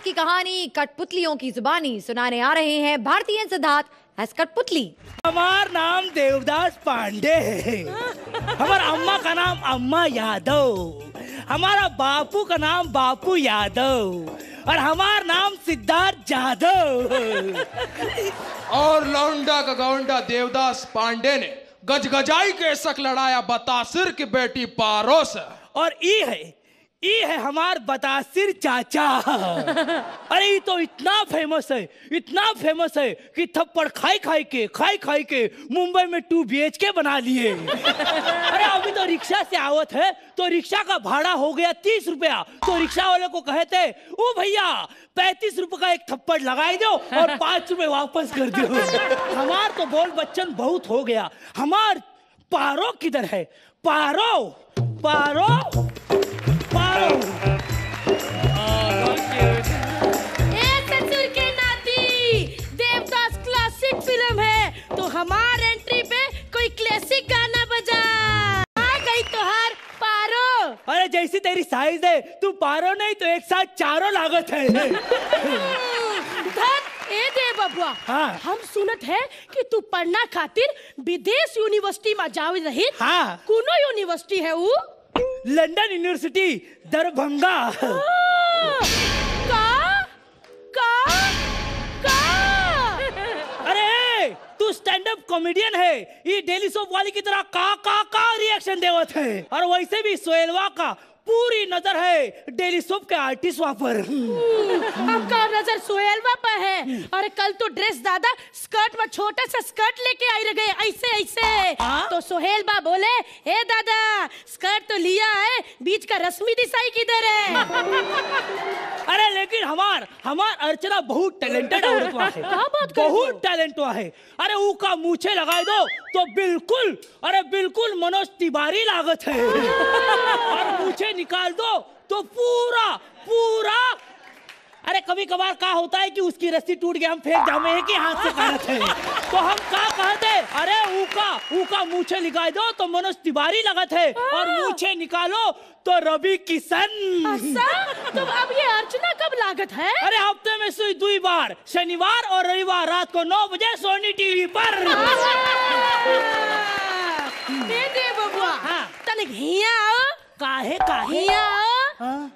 की कहानी कठपुतलियों की जुबानी सुनाने आ रहे हैं भारतीय सिद्धार्थ एस कठपुतली। हमारा नाम देवदास पांडे है। हमारा अम्मा का नाम अम्मा यादव, हमारा बापू का नाम बापू यादव और हमारा नाम सिद्धार्थ जादव। और लौंडा का गौंडा देवदास पांडे ने गजगजाई के शक लड़ाया बतासिर की बेटी पारो से। और ई है हमार बतासिर चाचा। अरे ये तो इतना फेमस है कि थप्पड़ खाई खाई के मुंबई में 2 BHK बना लिए। अरे अभी तो रिक्शा से आवत है तो रिक्शा का भाड़ा हो गया 30 रुपया। तो रिक्शा वाले को कहे थे, ओ भैया 35 रुपए का एक थप्पड़ लगाई दो और 5 रुपए वापस कर दो। हमार तो बोल बच्चन बहुत हो गया। हमार पारो किधर है? पारो ससुर के नाती देवदास क्लासिक फिल्म है तो हमार एंट्री पे कोई क्लासिक गाना बजा। आ गई तोहार पारो। अरे जैसी तेरी साइज है तू पारो नहीं तो एक साथ चारों लागत है। ए दे बबुआ, हाँ। हम सुनत है कि तू पढ़ना खातिर विदेश यूनिवर्सिटी में जावे रही। हाँ। कौनो यूनिवर्सिटी है वो? London university Darbhanga. अरे तू स्टैंड अप कॉमेडियन है, ये डेली सोप वाली की तरह का रिएक्शन देवत है। और वैसे भी सोहेलवा का पूरी नजर है डेली सोप के आर्टिस्ट वहाँ पर। आपका नजर सोहेलवा पर है। और कल तो ड्रेस दादा स्कर्ट में छोटा सा स्कर्ट लेके आई रहे ऐसे। तो सोहेलवा बोले, ए दादा स्कर्ट तो लिया है, बीच का रश्मि दिसाई किधर है? अरे लेकिन हमार अर्चना बहुत टैलेंटेड औरत है। बहुत टैलेंट है। अरे ऊ का मूछे लगाए दो तो बिल्कुल मनोज तिवारी लागत है। और मूछे निकाल दो तो पूरा अरे कभी कभार का होता है कि उसकी रस्सी टूट गया, हम फेंक जामे है कि हाथ से काटते हैं। तो हम क्या कहते हैं, अरे ऊका मूछे निकाल दो तो मनोज तिवारी लगत है और मूछे निकालो तो रवि किशन। तो अब ये अर्चना कब लागत है? अरे हफ्ते में सुई 2 बार, शनिवार और रविवार रात को 9 बजे सोनी टीवी पर। दे बबुआ, हाँ। तनिक हिया आओ। काहे हिया आओ। हाँ।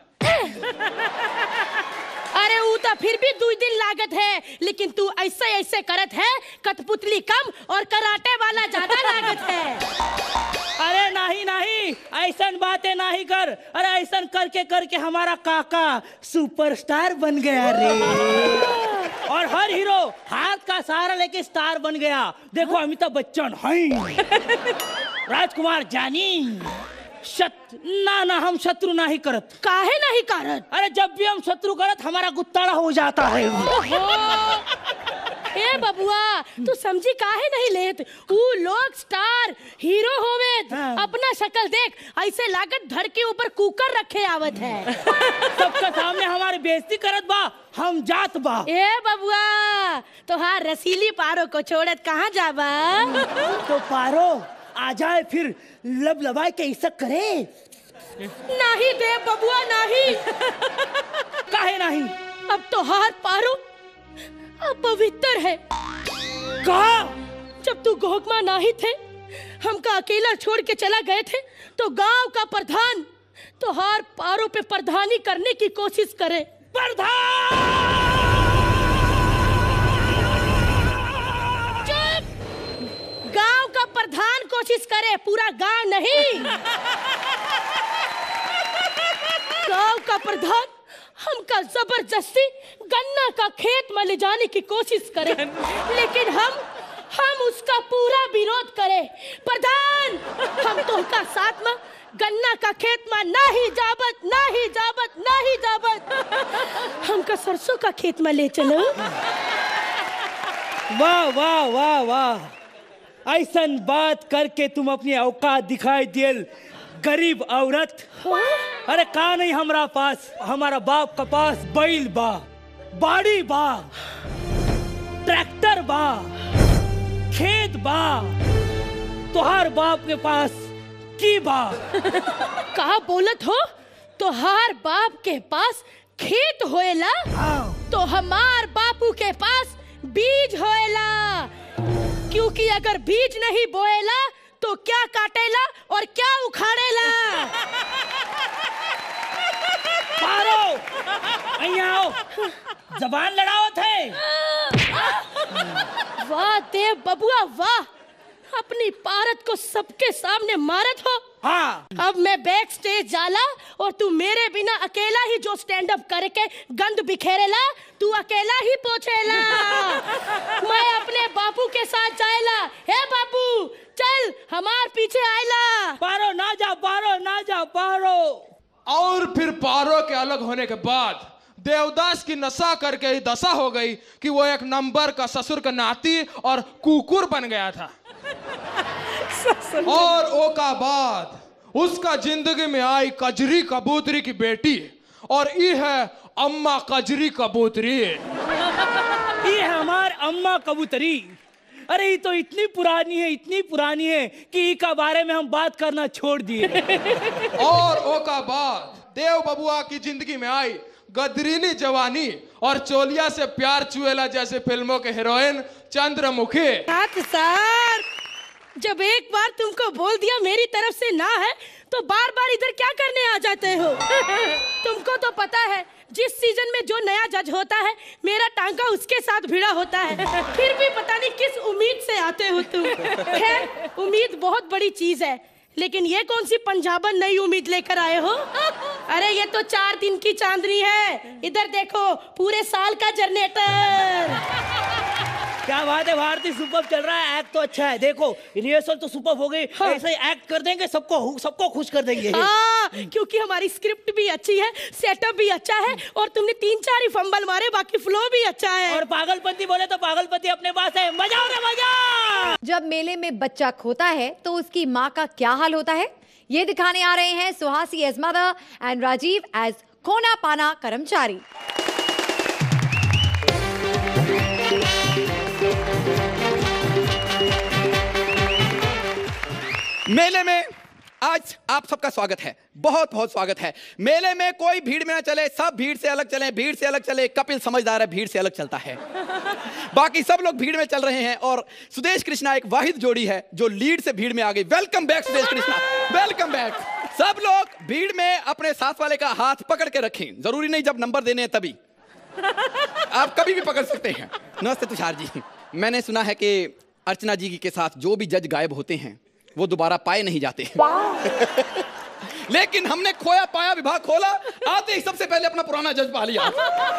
अरे वो तो फिर भी 2 दिन लागत है, लेकिन तू ऐसे करत है, कठपुतली कम और कराटे वाला ज्यादा लागत है। अरे नहीं ऐसा बातें नहीं कर। अरे ऐसा करके हमारा काका सुपरस्टार बन गया रे। और हर हीरो हाथ का सहारा लेके स्टार बन गया। देखो अमिताभ बच्चन है, राजकुमार जानी। ना हम शत्रु नहीं करत। काहे नहीं करत? अरे जब भी हम शत्रु करत हमारा गुत्ताड़ा हो जाता है। ए बबुआ, तू समझी काहे नहीं लेत? वो लोग स्टार हीरो होवे। हाँ। अपना शक्ल देख, ऐसे लागत धड़ के ऊपर कुकर रखे आवत है। सबका सामने हमारी बेइज्जती करत बा, हम जात बा। ए बबुआ, तोहार रसीली पारो को छोड़त कहाँ जाबा? तो पारो आ जाए फिर लब लबाई के इज्जत करे। नहीं दे बबुआ नहीं। काहे नहीं? अब तोहार पारो अब पवित्र है। कहा? जब तू गोगमा नहीं थे, हमका अकेला छोड़ के चला गए थे, तो गांव का प्रधान तोहार पारो पे प्रधानी करने की कोशिश करे। गांव का प्रधान कोशिश करे, पूरा गांव नहीं। गांव का प्रधान हमका जबरदस्ती गन्ना का खेत में ले जाने की कोशिश करे, लेकिन हम उसका पूरा विरोध करे। प्रधान, हम तो का साथ में गन्ना का खेत में नहीं जाबत। हमका सरसों का खेत में ले चलो। वाह ऐसा बात करके तुम अपनी औकात दिखाई दियल गरीब औरत। अरे का नहीं हमरा पास, हमारा बाप का पास बैल बा, बाड़ी बा, ट्रैक्टर बा, खेत बा। तोहार बाप के पास की बा? कहा बोलत हो? तोहार बाप के पास खेत होएला तो हमार बापू के पास बीज होएला, क्योंकि अगर बीज नहीं बोएला तो क्या काटेला और क्या उखाड़ेला। पारो અહીંયા आओ, जबान लड़ावत है। वाह देव बबुआ वाह, अपनी पारत को सबके सामने मारत हो। हाँ, अब मैं बैक स्टेज जाला और तू मेरे बिना अकेला ही जो स्टैंड अप करके गंद बिखेरेला, तू अकेला ही पोछेला। मैं अपने बापू के साथ जाएला। हे बापू चल हमार पीछे आएला। पारो ना जा, पारो ना जा, पारो। और फिर पारो के अलग होने के बाद देवदास की नशा करके ही दशा हो गई कि वो एक नंबर का ससुर का नाती और कुकुर बन गया था। और ओ का बाद उसका जिंदगी में आई कजरी कबूतरी की बेटी, और ये है अम्मा कजरी कबूतरी। ये हमार अम्मा कबूतरी। अरे ये तो इतनी पुरानी है, इतनी पुरानी है कि इसका बारे में हम बात करना छोड़ दिए। और ओ का बाद देव बबुआ की जिंदगी में आई गदरीनी जवानी और चोलिया से प्यार चुएला जैसे फिल्मों के हीरोइन चंद्रमुखी। सर जब एक बार तुमको बोल दिया मेरी तरफ से ना है तो बार बार इधर क्या करने आ जाते हो। तुमको तो पता है जिस सीजन में जो नया जज होता है मेरा टांका उसके साथ भिड़ा होता है, फिर भी पता नहीं किस उम्मीद से आते हो तुम। खैर उम्मीद बहुत बड़ी चीज है, लेकिन ये कौन सी पंजाबन नई उम्मीद लेकर आए हो। अरे ये तो 4 दिन की चांदनी है, इधर देखो पूरे साल का जनरेटर। क्या बात है भारती, सुपर चल रहा है, एक्ट तो अच्छा है। देखो रिहर्सल तो सुपर हो गई। हाँ। ऐसे एक्ट कर देंगे, सबको खुश कर देंगे। हाँ, क्योंकि हमारी स्क्रिप्ट भी अच्छी है, सेटअप भी अच्छा है, और तुमने 3-4 ही फंबल मारे, बाकी फ्लो भी अच्छा है। और पागलपंती बोले तो पागलपंती अपने पास है। मजा रे मजा। जब मेले में बच्चा खोता है तो उसकी माँ का क्या हाल होता है, ये दिखाने आ रहे हैं Suhasi as mother and Rajiv as खोना पाना कर्मचारी। मेले में आज आप सबका स्वागत है, बहुत बहुत स्वागत है। मेले में कोई भीड़ में ना चले, सब भीड़ से अलग चले, भीड़ से अलग चले। कपिल समझदार है, भीड़ से अलग चलता है। बाकी सब लोग भीड़ में चल रहे हैं और सुदेश कृष्णा एक वाहिद जोड़ी है जो लीड से भीड़ में आ गई। Welcome back Sudesh Krishna, welcome back. सब लोग भीड़ में अपने साथ वाले का हाथ पकड़ के रखें, जरूरी नहीं जब नंबर देने हैं तभी, आप कभी भी पकड़ सकते हैं। नमस्ते तुषार जी, मैंने सुना है कि अर्चना जी के साथ जो भी जज गायब होते हैं वो दोबारा पाए नहीं जाते। लेकिन हमने खोया पाया विभाग खोला, आते ही सबसे पहले अपना पुराना जज पा लिया।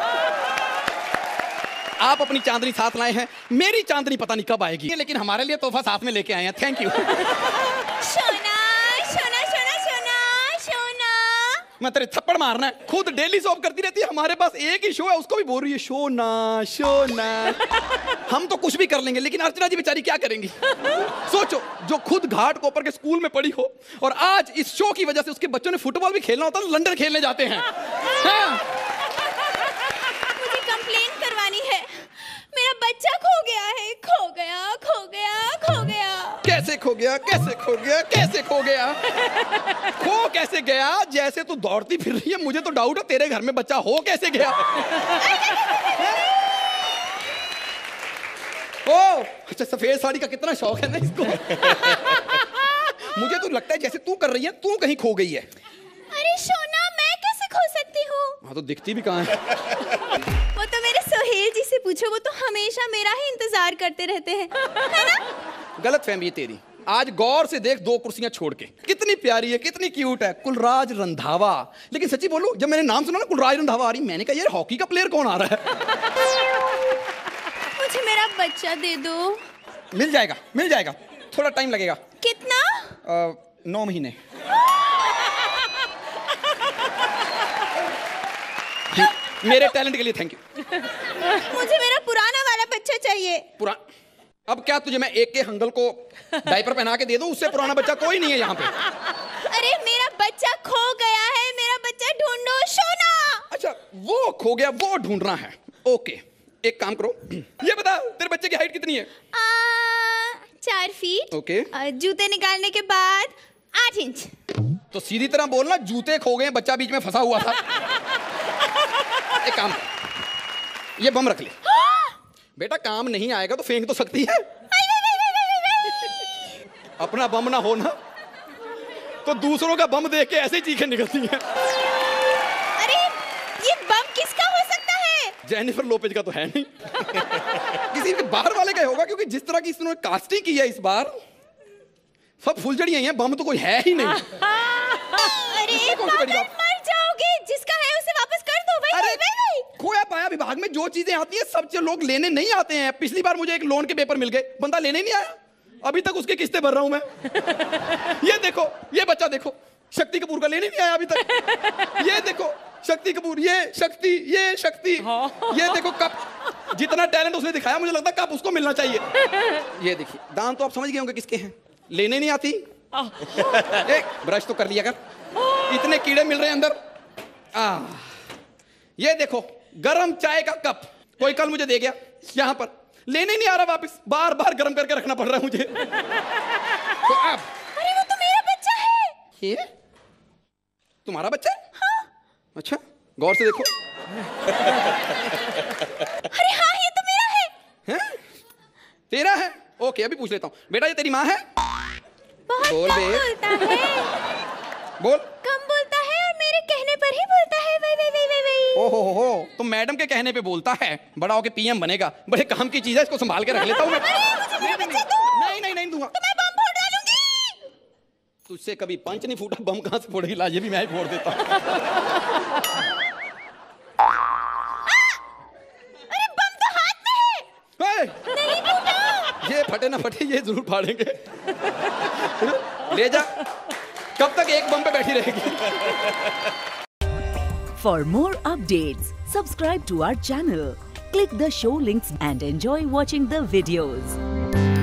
आप अपनी चांदनी साथ लाए हैं, मेरी चांदनी पता नहीं कब आएगी, लेकिन हमारे लिए तोहफा साथ में लेके आए हैं। Thank you. सोना सोना सोना सोना सोना, मैं तेरे थप्पड़ मारना है, खुद डेली शो करती रहती है, हमारे पास एक ही शो है, उसको भी बोल रही है सोना सोना। हम तो कुछ भी कर लेंगे, लेकिन अर्चना जी बेचारी क्या करेंगी। सोचो, जो खुद घाट को ऊपर के स्कूल में पढ़ी हो और आज इस शो की वजह से उसके बच्चों ने फुटबॉल भी खेलना होता है, लंदन खेलने जाते हैं। हाँ। मुझे कंप्लेन करवानी है, मेरा बच्चा खो गया है, खो गया खो गया खो गया। कैसे खो गया, कैसे खो गया, कैसे खो गया, खो कैसे गया? जैसे तू दौड़ती फिर रही है, मुझे तो डाउट है तेरे घर में बच्चा हो कैसे गया। ओ अच्छा, सफेद साड़ी का कितना शौक है ना इसको। मुझे तो लगता है जैसे तू कर रही है, तू कहीं खो गई है। अरे सोना, मैं कैसे खो सकती हूँ? हाँ तो दिखती भी कहाँ है। वो तो मेरे सोहेल जी से पूछो, वो तो हमेशा मेरा ही इंतजार करते रहते हैं, है ना? गलत फहमी है तेरी। आज गौर से देख, 2 कुर्सियां छोड़ के, कितनी प्यारी है, कितनी क्यूट है, कुलराज रंधावा। लेकिन सच्ची बोलूं, जब मैंने नाम सुना ना कुलराज रंधावा आ रही, मैंने कहा यार हॉकी का प्लेयर कौन आ रहा है। मुझे मेरा बच्चा दे दो। मिल जाएगा, मिल जाएगा, थोड़ा टाइम लगेगा। कितना? 9 महीने। मेरे टैलेंट के लिए थैंक यू। मुझे मेरा पुराना वाला बच्चा चाहिए। अब क्या तुझे मैं एक के हंगल को डायपर पहना के दे दूं? उससे पुराना बच्चा कोई नहीं है यहाँ पे। अरे मेरा बच्चा खो गया है, मेरा बच्चा ढूंढो सोना। अच्छा, वो खो गया, वो ढूंढना है। ओके, एक काम करो, ये बता तेरे बच्चे की हाइट कितनी है? 4 फीट। ओके। जूते निकालने के बाद 8 इंच। तो सीधी तरह बोलना, जूते खो गए, बच्चा बीच में फंसा हुआ था। एक काम कर, ये बम रख ले। बेटा काम नहीं आएगा तो फेंक तो सकती है। अपना बम ना हो ना तो दूसरों का बम देख के ऐसे ही चीखें निकलती हैं। अरे ये बम किसका हो सकता है? जेनिफर लोपेज का तो है नहीं। किसी के बाहर वाले का होगा, क्योंकि जिस तरह की इसने कास्टिंग की है इस बार सब फुलझड़ी हैं, बम तो कोई है ही नहीं। अरे पागल, मर जाओगे। जिसका है उसे वापस कर दो। भाई अरे खोया पाया विभाग में जो चीजें आती हैं सब लोग लेने नहीं आते हैं। पिछली बार मुझे एक लोन के पेपर मिल गए, बंदा लेने नहीं आया, अभी तक उसके किस्तें भर रहा हूं मैं। ये देखो, ये बच्चा देखो, शक्ति कपूर का लेने नहीं आया अभी तक। ये देखो शक्ति कपूर, ये शक्ति, ये देखो कप, जितना टैलेंट उसने दिखाया मुझे लगता है कप उसको मिलना चाहिए। ये देखिए दांत तो आप समझ गए होंगे किसके हैं, लेने नहीं आती। एक ब्रश तो कर लिया कर, इतने कीड़े मिल रहे हैं अंदर। ये देखो गरम चाय का कप, कोई कल मुझे दे गया, यहां पर लेने नहीं आ रहा वापस, बार बार गर्म करके रखना पड़ रहा है मुझे। तो अब अरे वो तो मेरा बच्चा है। ये तुम्हारा बच्चा है? हाँ। अच्छा गौर से देखो। अरे हाँ ये तो मेरा है। हैं? तेरा है? ओके अभी पूछ लेता हूँ, बेटा ये तेरी माँ है? बहुत बोल कम बे। बोलता है। बोल। कम बोलता है और मेरे कहने पर ही बोलता है। वही। ओहो तो मैडम के कहने पे बोलता है, बड़ा होके पीएम बनेगा, बड़े काम की चीज है, इसको संभाल के रख लेता हूँ मैं। नहीं दूंगा। तो मैं बम फोड़ डालूंगी। तुझसे कभी पंच नहीं फूटा, बम कहाँ से फोड़ेगी? ला ये भी मैं ही फोड़ देता हूँ। अरे बम तो हाथ में है। नहीं फूटा। ये फटे ना फटे ये जरूर फाड़ेंगे। ले जा, कब तक एक बम पे बैठी रहेगी? For more updates, subscribe to our channel, click the show links and enjoy watching the videos.